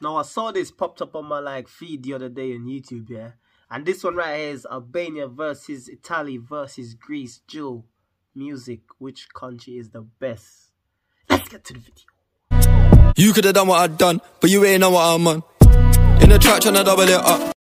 Now, I saw this popped up on my like feed the other day on YouTube, yeah? And this one right here is Albania versus Italy versus Greece. Jill, music, which country is the best? Let's get to the video. You could have done what I'd done, but you ain't know what I'm on. In the track trying to double it up.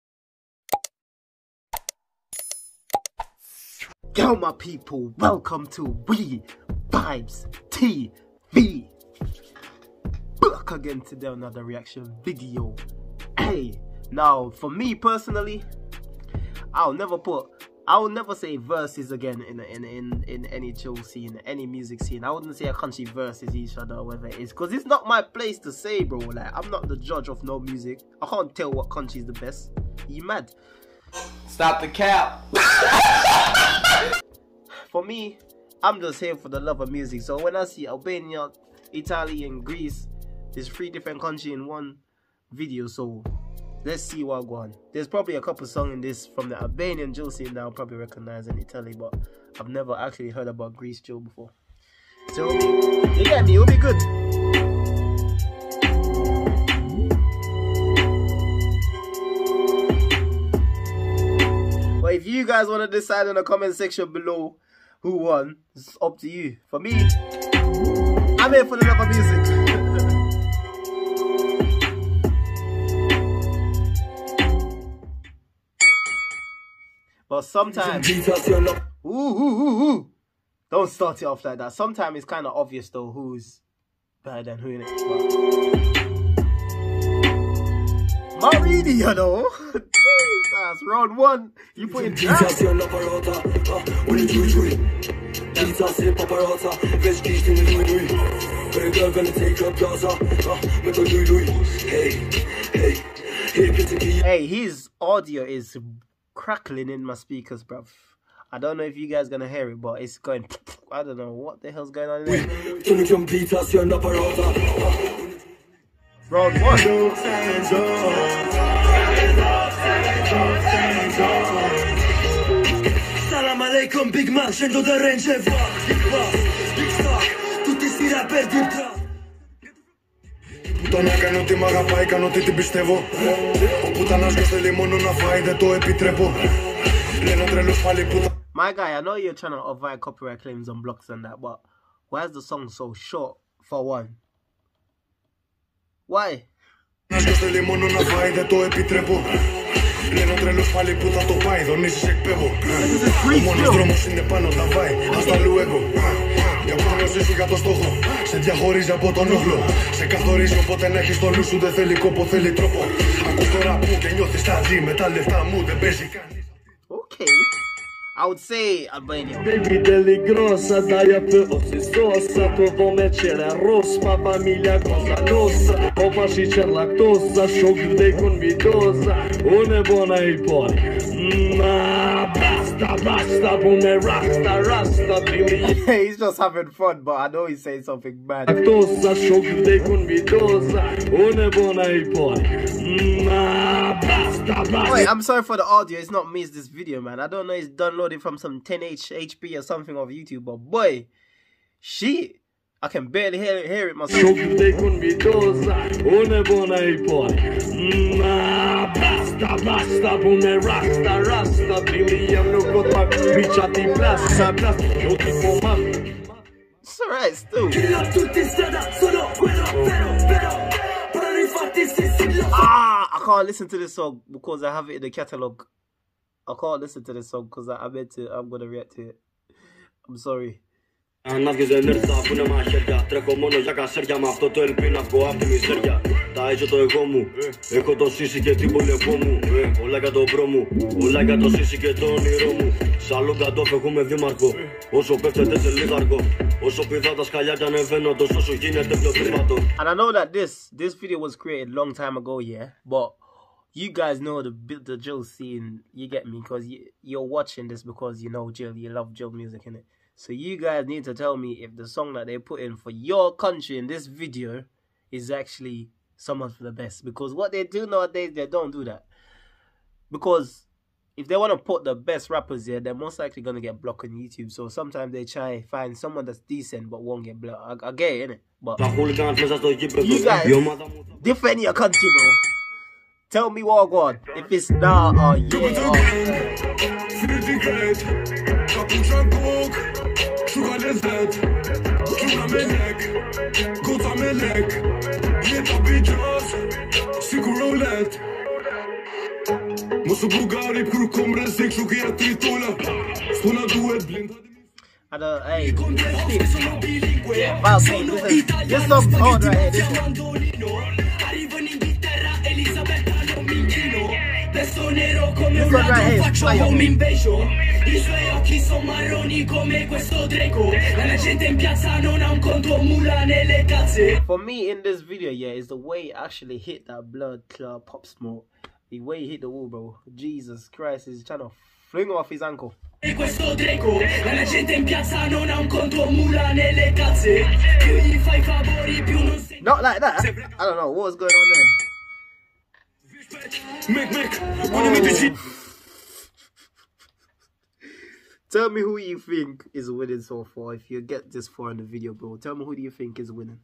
Yo, my people, welcome to We Vibes TV. Back again today, another reaction video. Hey, now for me personally, I'll never say verses again in any chill scene, any music scene. I wouldn't say a country versus each other or whatever it is, because it's not my place to say, bro. Like, I'm not the judge of no music. I can't tell what country is the best. You mad? Stop the cap. For me, I'm just here for the love of music. So when I see Albania, Italy and Greece, there's 3 different countries in one video. So let's see what go on. There's probably a couple songs in this from the Albanian Jill scene that I'll probably recognize in Italy, but I've never actually heard about Greece Jill before. So you get me, it'll be good. But if you guys want to decide in the comment section below who won, it's up to you. For me, I'm here for the love of music. But sometimes, don't start it off like that. Sometimes it's kind of obvious though who's better than who, innit? Maridia though. Jesus, round 1, you put in Hey, his audio is crackling in my speakers, bruv. I don't know if you guys gonna hear it, but it's going. I don't know what the hell's going on in there. Round 1. Salam aleikum, big man, scendo da range e va. Tutti sti rapper deep trap. Τον έκανε ότι μ' αγαπάει, κάνω ότι την πιστεύω. Ο πουτανάς θέλει μόνο να φάει, δεν το επιτρέπω. Λένε τρελός πάλι που... My guy, I know you're trying to avoid copyright claims on blocks and that, but why is the song so short for one? Why? Θέλει μόνο να φάει, δεν το επιτρέπω. Λένε τρελός πάλι που θα το πάει, δονήσεις εκπέμπω. Ο μόνος δρόμος είναι πάνω τα βάει, ας τα αλλού εγώ. Για πρόγνωση σου για το στόχο, σε διαχωρίζει από τον όχλο. Σε καθορίζει οπότε να έχεις το νου σου, δεν θέλει κόπο, θέλει τρόπο. Ακούς τώρα που και νιώθεις τα τζι, με τα λεφτά μου δεν παίζει κανείς. Okay, I would say Albania. Baby deli grossa, dai a pe o si sosa. Tu vome cere rossa, pa famiglia cosa nostra. O pasci c'è lactosa, shock dei con vidosa. Une buona i pori. Ma basta, basta, bune rasta, rasta, tili. He's just having fun, but I know he's saying something bad. Lactosa, shock dei con vidosa. Une buona i pori. Ma basta, basta. Wait, I'm sorry for the audio. It's not me, it's this video, man. I don't know, it's downloaded from some 1080p or something of YouTube, but boy, shit, I can barely hear it myself. It's alright still. I can't listen to this song because I have it in the catalogue. I can't listen to this song because I'm gonna react to it. I'm sorry. Να βγες ενέρθα που είναι μαχαίρια. Τρέχω μόνο για κασέρια, με αυτό το ελπί να βγω απ' τη μιζέρια. Τα έτσι το εγώ μου, έχω το σύσι και την πολεμό μου. Όλα για το μπρο μου, όλα για το σύσι και το όνειρό μου. Σ' άλλο κατόφ έχουμε δήμαρχο, όσο πέφτεται σε λίδαρκο. Όσο πηδά τα σκαλιά κι ανεβαίνω, τόσο σου γίνεται πιο πισματό. And I know that this video was created a long time ago, yeah, but you guys know the Jill scene, you get me, because you're watching this because you know Jill, you love Jill music, innit? So you guys need to tell me if the song that they put in for your country in this video is actually some of the best. Because what they do nowadays, they don't do that. Because if they want to put the best rappers here, they're most likely going to get blocked on YouTube. So sometimes they try to find someone that's decent but won't get blocked. I get it, innit? But you guys, defend your country, bro. Tell me what I want. If it's nah or yeah or... I don't, hey, yeah, this song's hard right here, this one right here is fire. I suoi occhi sono marroni come questo dreco. La gente in piazza non ha un conto mula nelle cazze. For me in this video, yeah, is the way it actually hit that blood club pop smoke. The way he hit the wall, bro. Jesus Christ, he's trying to fling off his ankle. Questo dreco. La gente in piazza non ha un conto mula nelle cazze. Più gli fai favori, più non sei. Not like that. I don't know what was going on there. Tell me who you think is winning so far. If you get this far in the video, bro, tell me who do you think is winning.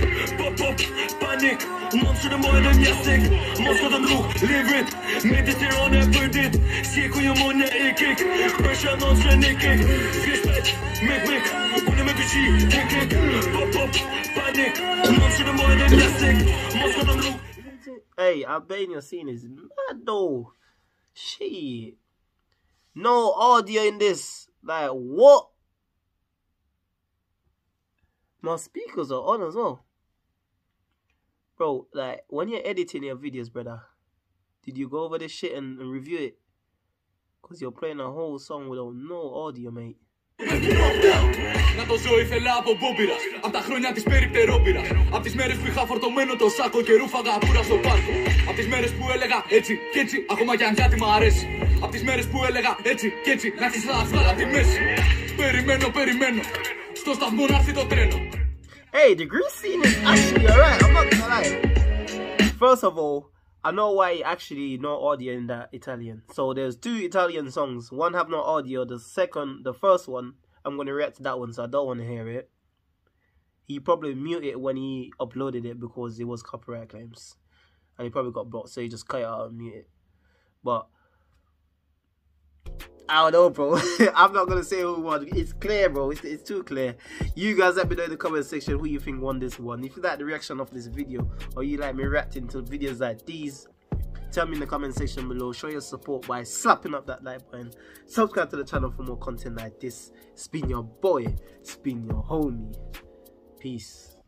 Hey, Albania scene is mad though. Shit. No audio in this. Like, what? My speakers are on as well. Bro, like, when you're editing your videos, brother, did you go over this shit and review it? Because you're playing a whole song without no audio, mate. Να το ζω ήθελα από μπόμπιρα. Απ' τα χρόνια της περιπτερόμπιρα. Απ' τις μέρες που είχα φορτωμένο το σάκο και ρούφαγα πουρα στο πάρκο. Απ' τις μέρες που έλεγα έτσι κι έτσι, ακόμα κι αν κάτι μ' αρέσει. Απ' τις μέρες που έλεγα έτσι κι έτσι, να έχεις τα τη μέση. Περιμένω, στο σταθμό να έρθει το τρένο. Hey, the Greece scene is actually alright, I'm not gonna lie. First of all, I know why actually no audio in that Italian. So there's two Italian songs. One have no audio. The first one, I'm going to react to that one, so I don't want to hear it. He probably muted it when he uploaded it because it was copyright claims. And he probably got blocked, so he just cut it out and mute it. But I don't know, bro. I'm not going to say who won. It's clear, bro. It's too clear. You guys let me know in the comment section who you think won this one. If you like the reaction of this video, or you like me reacting to videos like these, tell me in the comment section below. Show your support by slapping up that like button. Subscribe to the channel for more content like this. It's been your boy. It's been your homie. Peace.